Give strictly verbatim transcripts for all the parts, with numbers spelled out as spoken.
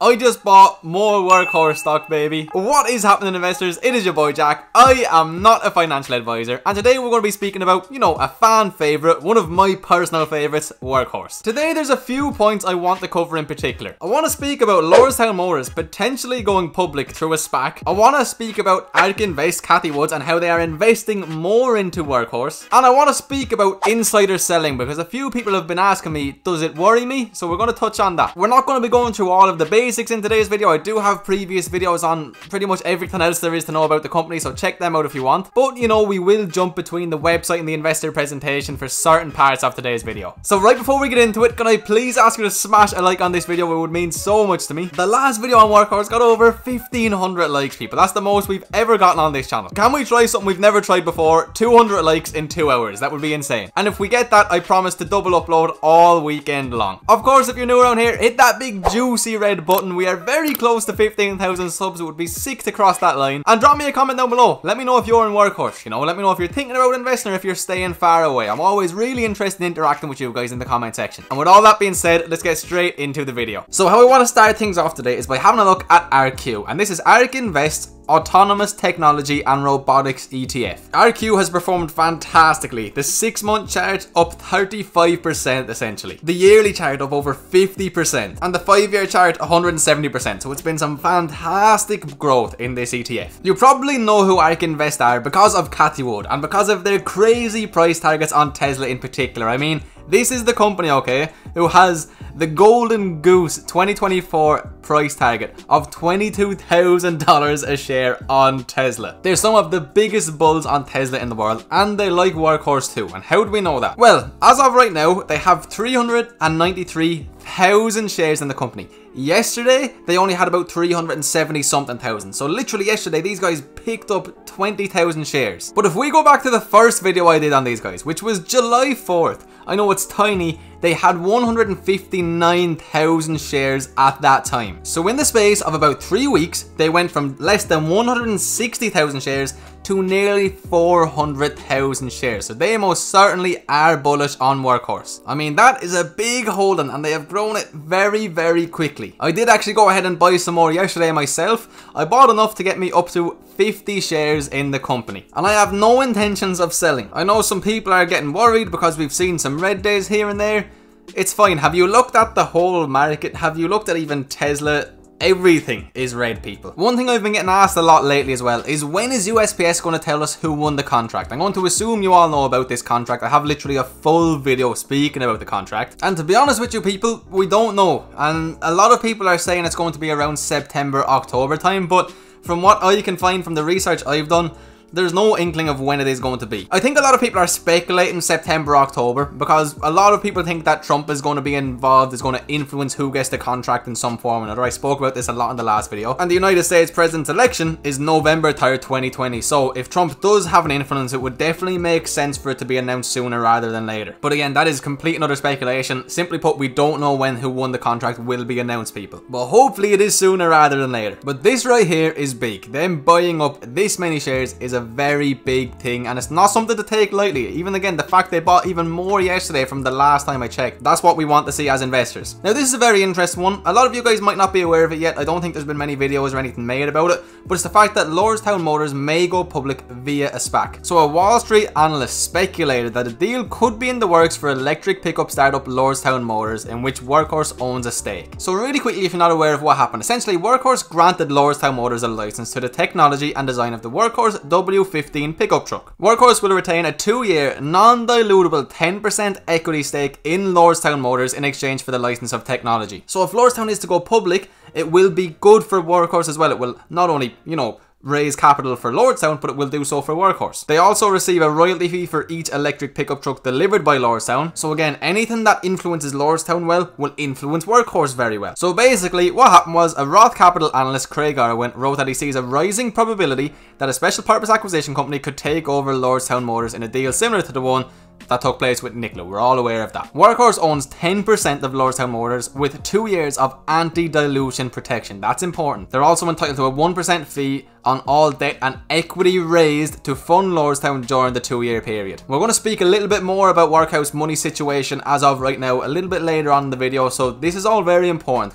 I just bought more Workhorse stock, baby. What is happening, investors? It is your boy Jack. I am not a financial advisor, and today we're going to be speaking about, you know, a fan favorite, one of my personal favorites, Workhorse. Today there's a few points I want to cover in particular. I want to speak about Lordstown Motors potentially going public through a SPAC. I want to speak about ARK Invest, Cathie Woods, and how they are investing more into Workhorse. And I want to speak about insider selling, because a few people have been asking me, does it worry me? So we're going to touch on that. We're not going to be going through all of the basics in today's video. I do have previous videos on pretty much everything else there is to know about the company, so check them out if you want. But you know, we will jump between the website and the investor presentation for certain parts of today's video. So right before we get into it, can I please ask you to smash a like on this video? It would mean so much to me. The last video on Workhorse got over fifteen hundred likes, people. That's the most we've ever gotten on this channel. Can we try something we've never tried before? two hundred likes in two hours. That would be insane. And if we get that, I promise to double upload all weekend long. Of course, if you're new around here, hit that big juicy red button. We are very close to fifteen thousand subs. It would be sick to cross that line. And drop me a comment down below. Let me know if you're in Workhorse. You know, let me know if you're thinking about investing or if you're staying far away. I'm always really interested in interacting with you guys in the comment section. And with all that being said, let's get straight into the video. So how I want to start things off today is by having a look at A R Q. And this is ARK Invest Autonomous Technology and Robotics E T F. A R Q has performed fantastically. The six month chart up thirty-five percent essentially. The yearly chart up over fifty percent. And the five year chart one hundred seventy percent. So it's been some fantastic growth in this E T F. You probably know who ARK Invest are because of Cathie Wood and because of their crazy price targets on Tesla in particular. I mean, this is the company, okay, who has the Golden Goose twenty twenty-four price target of twenty-two thousand dollars a share on Tesla. They're some of the biggest bulls on Tesla in the world, and they like Workhorse too. And how do we know that? Well, as of right now, they have three hundred ninety-three thousand shares in the company. Yesterday, they only had about three hundred seventy something thousand. So literally yesterday, these guys picked up twenty thousand shares. But if we go back to the first video I did on these guys, which was July fourth, I know it's tiny, they had one hundred fifty-nine thousand shares at that time. So in the space of about three weeks, they went from less than one hundred sixty thousand shares to nearly four hundred thousand shares. So they most certainly are bullish on Workhorse. I mean, that is a big holding, and they have grown it very, very quickly. I did actually go ahead and buy some more yesterday myself. I bought enough to get me up to fifty shares in the company, and I have no intentions of selling. I know some people are getting worried because we've seen some red days here and there. It's fine. Have you looked at the whole market? Have you looked at even Tesla? Everything is red, people. One thing I've been getting asked a lot lately as well is, when is U S P S going to tell us who won the contract? I'm going to assume you all know about this contract. I have literally a full video speaking about the contract. And to be honest with you people, we don't know. And a lot of people are saying it's going to be around September, October time. But from what I can find from the research I've done, there's no inkling of when it is going to be. I think a lot of people are speculating September, October, because a lot of people think that Trump is going to be involved, is going to influence who gets the contract in some form or another. I spoke about this a lot in the last video. And the United States president's election is November third, twenty twenty. So if Trump does have an influence, it would definitely make sense for it to be announced sooner rather than later. But again, that is complete and utter speculation. Simply put, we don't know when who won the contract will be announced, people. But hopefully it is sooner rather than later. But this right here is big. Them buying up this many shares is a very big thing, and it's not something to take lightly. Even again, the fact they bought even more yesterday from the last time I checked, that's what we want to see as investors. Now this is a very interesting one. A lot of you guys might not be aware of it yet. I don't think there's been many videos or anything made about it, but it's the fact that Lordstown Motors may go public via a SPAC. So a Wall Street analyst speculated that a deal could be in the works for electric pickup startup Lordstown Motors, in which Workhorse owns a stake. So really quickly, if you're not aware of what happened, essentially Workhorse granted Lordstown Motors a license to the technology and design of the Workhorse W fifteen pickup truck. Workhorse will retain a two year non-dilutable ten percent equity stake in Lordstown Motors in exchange for the license of technology. So if Lordstown is to go public, it will be good for Workhorse as well. It will not only, you know, raise capital for Lordstown, but it will do so for Workhorse. They also receive a royalty fee for each electric pickup truck delivered by Lordstown. So again, anything that influences Lordstown well will influence Workhorse very well. So basically, what happened was a Roth Capital analyst, Craig Irwin, wrote that he sees a rising probability that a special purpose acquisition company could take over Lordstown Motors in a deal similar to the one that took place with Nikola. We're all aware of that. Workhorse owns ten percent of Lordstown Motors with two years of anti-dilution protection. That's important. They're also entitled to a one percent fee on all debt and equity raised to fund Lordstown during the two-year period. We're going to speak a little bit more about Workhorse money situation as of right now, a little bit later on in the video, so this is all very important because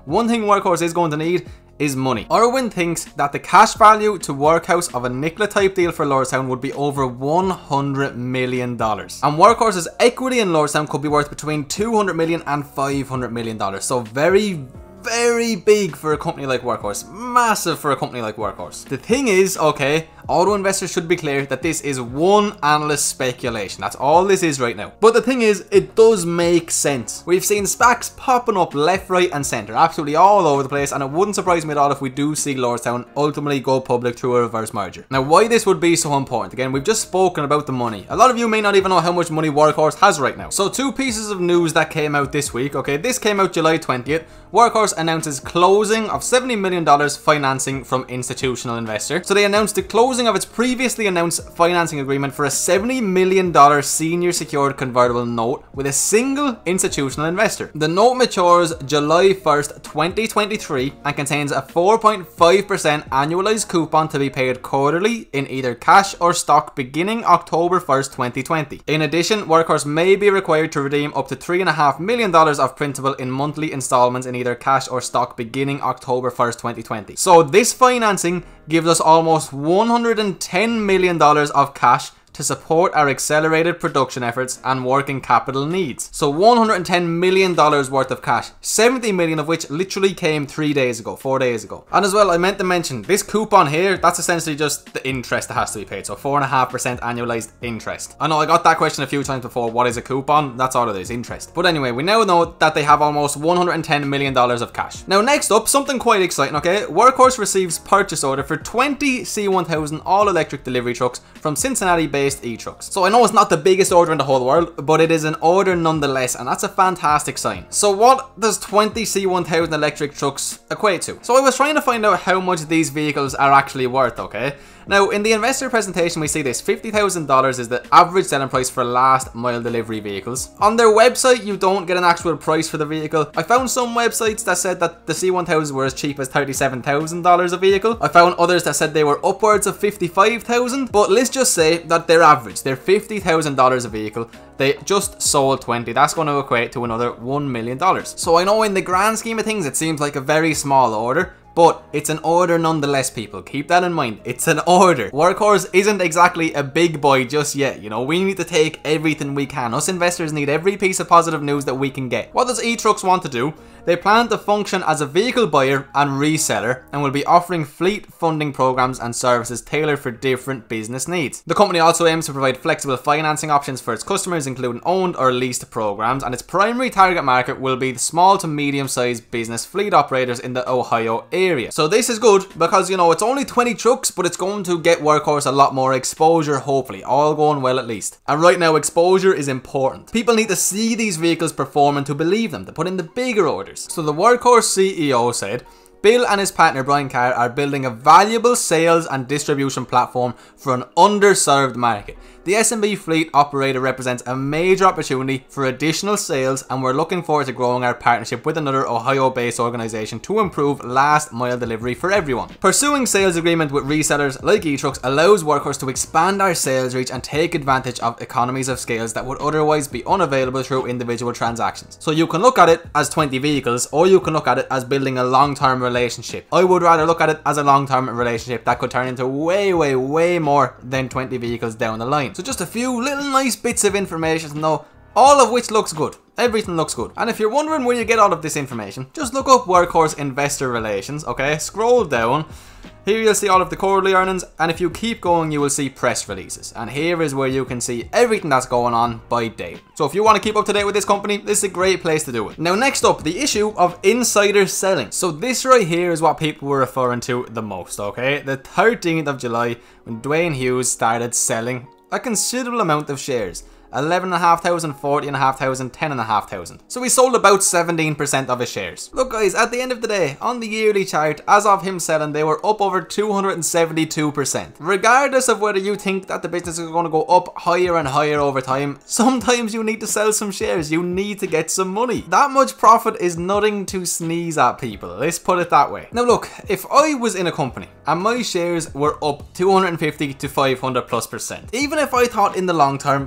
one thing Workhorse is going to need is money. Irwin thinks that the cash value to Workhouse of a Nikola type deal for Lordstown would be over one hundred million dollars. And Workhorse's equity in Lordstown could be worth between two hundred million dollars and five hundred million dollars. So very, very big for a company like Workhorse. Massive for a company like Workhorse. The thing is, okay, auto investors should be clear that this is one analyst speculation. That's all this is right now. But the thing is, it does make sense. We've seen SPACs popping up left, right and centre, absolutely all over the place, and it wouldn't surprise me at all if we do see Lordstown ultimately go public through a reverse merger. Now, why this would be so important? Again, we've just spoken about the money. A lot of you may not even know how much money Workhorse has right now. So two pieces of news that came out this week, okay, this came out July twentieth. Workhorse announces closing of seventy million dollars financing from institutional investor. So they announced the closing of its previously announced financing agreement for a seventy million dollars senior secured convertible note with a single institutional investor. The note matures July first, twenty twenty-three and contains a four point five percent annualized coupon to be paid quarterly in either cash or stock beginning October first, twenty twenty. In addition, Workhorse may be required to redeem up to three point five million dollars of principal in monthly installments in either cash or stock beginning October first, twenty twenty. So this financing gives us almost one hundred ten million dollars of cash to support our accelerated production efforts and working capital needs. So one hundred ten million dollars worth of cash, seventy million of which literally came three days ago, four days ago. And as well, I meant to mention, this coupon here, that's essentially just the interest that has to be paid. So four point five percent annualized interest. I know I got that question a few times before, what is a coupon? That's all it is, interest. But anyway, we now know that they have almost one hundred ten million dollars of cash. Now next up, something quite exciting, okay? Workhorse receives purchase order for twenty C one thousand all-electric delivery trucks from Cincinnati-based e-trucks. So I know it's not the biggest order in the whole world, but it is an order nonetheless, and that's a fantastic sign. So what does twenty C one thousand electric trucks equate to? So I was trying to find out how much these vehicles are actually worth, okay? Now, in the investor presentation, we see this fifty thousand dollars is the average selling price for last mile delivery vehicles. On their website, you don't get an actual price for the vehicle. I found some websites that said that the C one thousand were as cheap as thirty-seven thousand dollars a vehicle. I found others that said they were upwards of fifty-five thousand dollars, but let's just say that they're average. They're fifty thousand dollars a vehicle. They just sold twenty. That's going to equate to another one million dollars. So I know in the grand scheme of things, it seems like a very small order, but it's an order nonetheless, people. Keep that in mind. It's an order. Workhorse isn't exactly a big boy just yet, you know. We need to take everything we can. Us investors need every piece of positive news that we can get. What does eTrucks want to do? They plan to function as a vehicle buyer and reseller and will be offering fleet funding programs and services tailored for different business needs. The company also aims to provide flexible financing options for its customers, including owned or leased programs, and its primary target market will be the small to medium sized business fleet operators in the Ohio area. So this is good because, you know, it's only twenty trucks, but it's going to get Workhorse a lot more exposure, hopefully. All going well at least. And right now, exposure is important. People need to see these vehicles perform and to believe them, to put in the bigger orders. So the Workhorse C E O said, Bill and his partner Brian Carr are building a valuable sales and distribution platform for an underserved market. The S M B fleet operator represents a major opportunity for additional sales, and we're looking forward to growing our partnership with another Ohio-based organization to improve last mile delivery for everyone. Pursuing sales agreement with resellers like eTrucks allows Workhorse to expand our sales reach and take advantage of economies of scales that would otherwise be unavailable through individual transactions. So you can look at it as twenty vehicles, or you can look at it as building a long-term relationship. I would rather look at it as a long-term relationship that could turn into way, way, way more than twenty vehicles down the line. So just a few little nice bits of information though, all of which looks good. Everything looks good. And if you're wondering where you get all of this information, just look up Workhorse Investor Relations, okay? Scroll down. Here you'll see all of the quarterly earnings, and if you keep going, you will see press releases. And here is where you can see everything that's going on by date. So if you want to keep up to date with this company, this is a great place to do it. Now next up, the issue of insider selling. So this right here is what people were referring to the most, okay? The thirteenth of July, when Dwayne Hughes started selling a considerable amount of shares. eleven thousand five hundred, forty thousand five hundred, ten thousand five hundred. So he sold about seventeen percent of his shares. Look guys, at the end of the day, on the yearly chart, as of him selling, they were up over two hundred seventy-two percent. Regardless of whether you think that the business is going to go up higher and higher over time, sometimes you need to sell some shares. You need to get some money. That much profit is nothing to sneeze at, people. Let's put it that way. Now look, if I was in a company and my shares were up two hundred fifty to five hundred plus percent, even if I thought in the long term success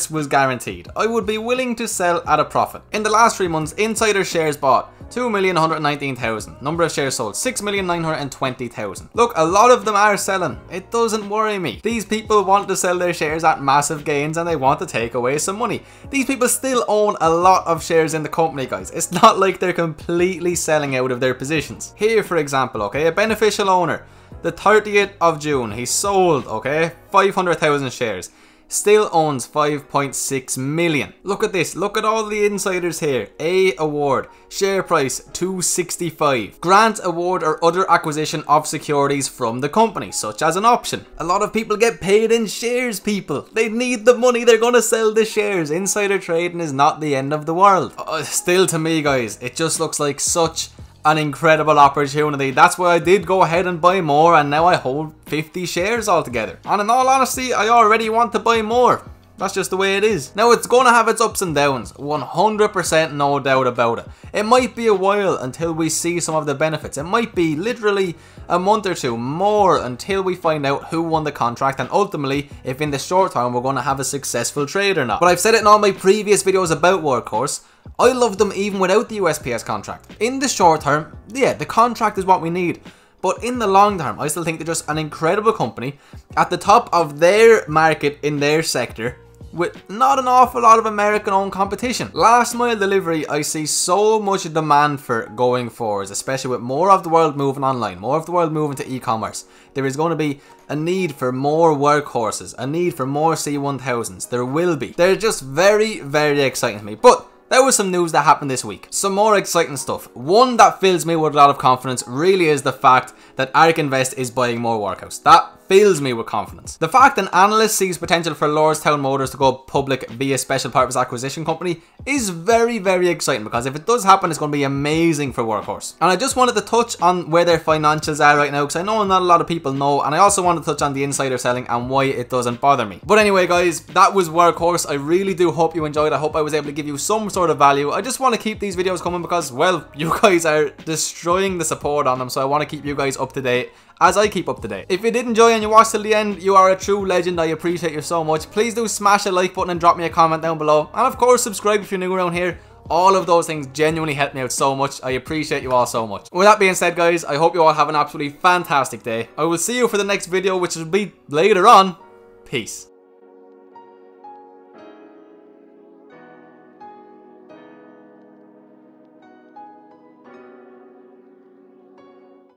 success was guaranteed. I would be willing to sell at a profit. In the last three months, insider shares bought two million one hundred nineteen thousand. Number of shares sold six million nine hundred twenty thousand. Look, a lot of them are selling. It doesn't worry me. These people want to sell their shares at massive gains and they want to take away some money. These people still own a lot of shares in the company, guys. It's not like they're completely selling out of their positions. Here, for example, okay, a beneficial owner, the thirtieth of June, he sold, okay, five hundred thousand shares. Still owns five point six million. Look at this. Look at all the insiders here. A award. Share price two sixty-five. Grant award or other acquisition of securities from the company, such as an option. A lot of people get paid in shares, people. They need the money. They're going to sell the shares. Insider trading is not the end of the world. Uh, still, to me, guys, it just looks like such an incredible opportunity. That's why I did go ahead and buy more, and now I hold fifty shares altogether. And in all honesty, I already want to buy more. That's just the way it is. Now, it's going to have its ups and downs, one hundred percent, no doubt about it. It might be a while until we see some of the benefits. It might be literally a month or two more until we find out who won the contract, and ultimately if in the short term we're going to have a successful trade or not. But I've said it in all my previous videos about Workhorse, I love them even without the U S P S contract. In the short term, yeah, the contract is what we need. But in the long term, I still think they're just an incredible company at the top of their market in their sector, with not an awful lot of American-owned competition. Last mile delivery, I see so much demand for going forwards, especially with more of the world moving online, more of the world moving to e-commerce. There is going to be a need for more workhorses, a need for more C one thousands. There will be. They're just very, very exciting to me. But there was some news that happened this week. Some more exciting stuff. One that fills me with a lot of confidence really is the fact that ARK Invest is buying more Workhorse. That fills me with confidence. The fact an analyst sees potential for Lordstown Motors to go public via special purpose acquisition company is very, very exciting, because if it does happen, it's going to be amazing for Workhorse. And I just wanted to touch on where their financials are right now, because I know not a lot of people know, and I also want to touch on the insider selling and why it doesn't bother me. But anyway, guys, that was Workhorse. I really do hope you enjoyed. I hope I was able to give you some sort of value. I just want to keep these videos coming because, well, you guys are destroying the support on them, so I want to keep you guys up to date as I keep up to date. If you did enjoy and you watched till the end, you are a true legend. I appreciate you so much. Please do smash a like button and drop me a comment down below. And of course, subscribe if you're new around here. All of those things genuinely help me out so much. I appreciate you all so much. With that being said, guys, I hope you all have an absolutely fantastic day. I will see you for the next video, which will be later on. Peace.